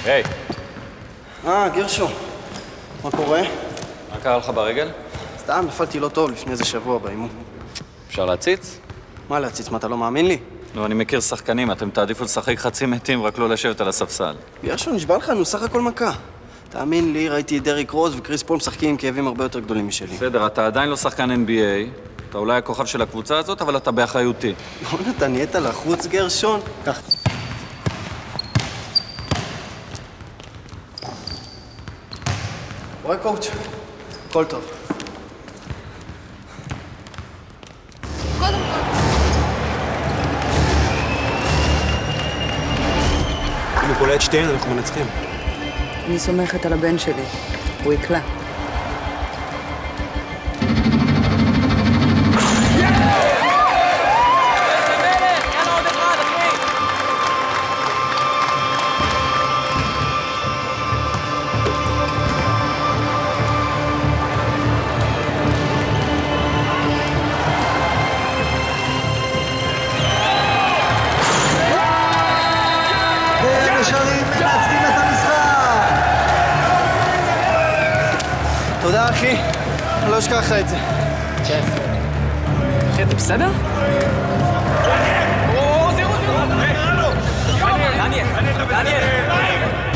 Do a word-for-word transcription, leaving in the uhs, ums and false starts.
היי. אה, גרשו. מה קורה? מה קרה לך ברגל? סתם, נפלתי לא טוב לפני איזה שבוע באימון. אפשר להציץ? מה להציץ? מה, אתה לא מאמין לי? לא, אני מכיר שחקנים, אתם תעדיפו לשחק חצי מתים, רק לא לשבת על הספסל. גרשו, נשבע לך, נו, סך הכל מכה. תאמין לי, ראיתי את דריק רוז וקריס פול משחקים עם כאבים הרבה יותר גדולים משלי. בסדר, אתה עדיין לא שחקן אן בי איי, אתה אולי הכוכב של הקבוצה הזאת, אבל אתה באחריותי. בוא'נה, אתה נהיית לחוץ, גרשון? קח. רואה קואוצ', הכל טוב. קודם כל. אם הוא קולע את שתיהן, אנחנו מנצחים. אני סומכת על הבן שלי, הוא יקלע. נשארים מנצחים את המשחק! תודה, אחי. אני לא אשכח לך את זה. כיף. אחי, אתה בסדר? או, זירו, זירו! דניאל, דניאל!